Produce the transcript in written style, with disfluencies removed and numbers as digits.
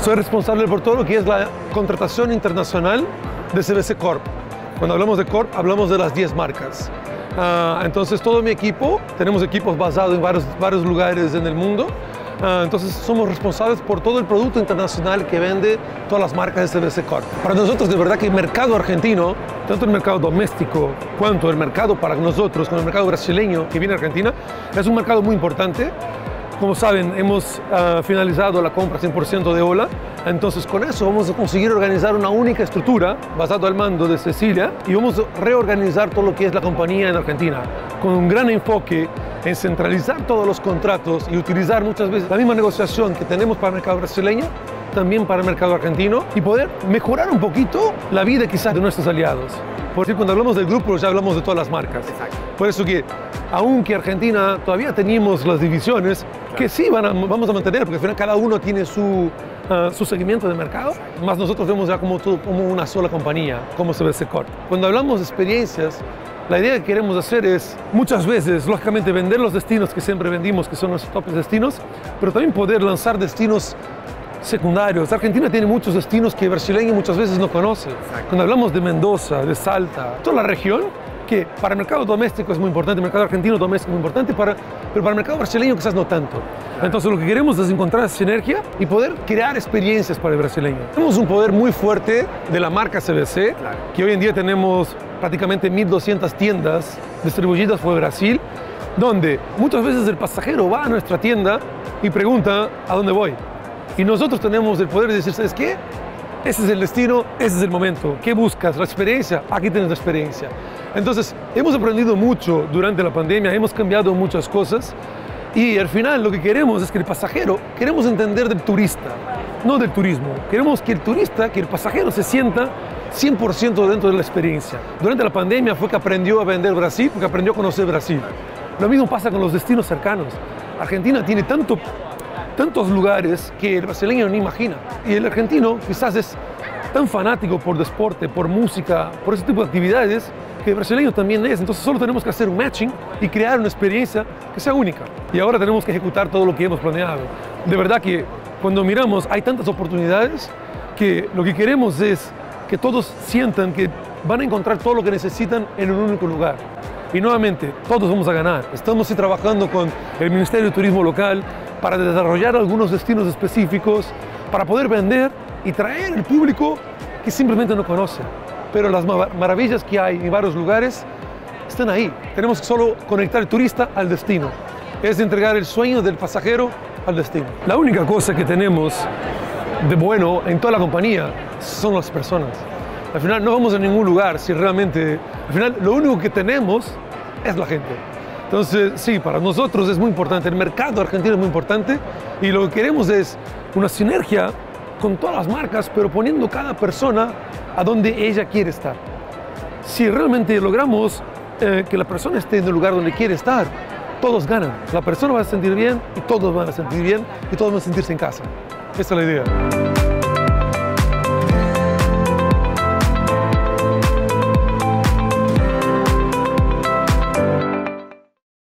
Soy responsable por todo lo que es la contratación internacional de CVC Corp. Cuando hablamos de Corp, hablamos de las 10 marcas. Entonces, todo mi equipo, tenemos equipos basados en varios lugares en el mundo. Entonces, somos responsables por todo el producto internacional que vende todas las marcas de CVC Corp. Para nosotros, de verdad que el mercado argentino, tanto el mercado doméstico cuanto el mercado para nosotros, con el mercado brasileño que viene a Argentina, es un mercado muy importante. Como saben, hemos finalizado la compra 100% de Ola, entonces con eso vamos a conseguir organizar una única estructura basada al mando de Cecilia y vamos a reorganizar todo lo que es la compañía en Argentina, con un gran enfoque en centralizar todos los contratos y utilizar muchas veces la misma negociación que tenemos para el mercado brasileño, también para el mercado argentino, y poder mejorar un poquito la vida quizás de nuestros aliados. Por decir, cuando hablamos del grupo ya hablamos de todas las marcas. Exacto. Por eso que, aunque Argentina todavía teníamos las divisiones, que sí vamos a mantener, porque al final cada uno tiene su seguimiento de mercado, más nosotros vemos ya como una sola compañía, como CVC Corp. Cuando hablamos de experiencias, la idea que queremos hacer es, muchas veces, lógicamente, vender los destinos que siempre vendimos, que son los top destinos, pero también poder lanzar destinos secundarios. Argentina tiene muchos destinos que el brasileño muchas veces no conoce. Cuando hablamos de Mendoza, de Salta, toda la región, que para el mercado doméstico es muy importante, el mercado argentino doméstico es muy importante, pero para el mercado brasileño quizás no tanto. Entonces lo que queremos es encontrar sinergia y poder crear experiencias para el brasileño. Tenemos un poder muy fuerte de la marca CVC, que hoy en día tenemos prácticamente 1.200 tiendas distribuidas por Brasil, donde muchas veces el pasajero va a nuestra tienda y pregunta ¿a dónde voy? Y nosotros tenemos el poder de decir, ¿sabes qué? Ese es el destino, ese es el momento. ¿Qué buscas? ¿La experiencia? Aquí tienes la experiencia. Entonces, hemos aprendido mucho durante la pandemia, hemos cambiado muchas cosas y al final lo que queremos es que el pasajero, queremos entender del turista, no del turismo. Queremos que el turista, que el pasajero se sienta 100% dentro de la experiencia. Durante la pandemia fue que aprendió a vender Brasil, porque aprendió a conocer Brasil. Lo mismo pasa con los destinos cercanos. Argentina tiene tantos lugares que el brasileño no imagina. Y el argentino quizás es tan fanático por deporte, por música, por ese tipo de actividades, que el brasileño también es. Entonces solo tenemos que hacer un matching y crear una experiencia que sea única. Y ahora tenemos que ejecutar todo lo que hemos planeado. De verdad que cuando miramos hay tantas oportunidades que lo que queremos es que todos sientan que van a encontrar todo lo que necesitan en un único lugar. Y nuevamente, todos vamos a ganar. Estamos trabajando con el Ministerio de Turismo local para desarrollar algunos destinos específicos, para poder vender y traer el público que simplemente no conoce. Pero las maravillas que hay en varios lugares están ahí. Tenemos que solo conectar al turista al destino. Es entregar el sueño del pasajero al destino. La única cosa que tenemos de bueno en toda la compañía son las personas. Al final no vamos a ningún lugar si realmente... Al final lo único que tenemos es la gente. Entonces, sí, para nosotros es muy importante. El mercado argentino es muy importante y lo que queremos es una sinergia con todas las marcas, pero poniendo cada persona a donde ella quiere estar. Si realmente logramos que la persona esté en el lugar donde quiere estar, todos ganan. La persona va a sentir bien y todos van a sentir bien y todos van a sentirse en casa. Esa es la idea.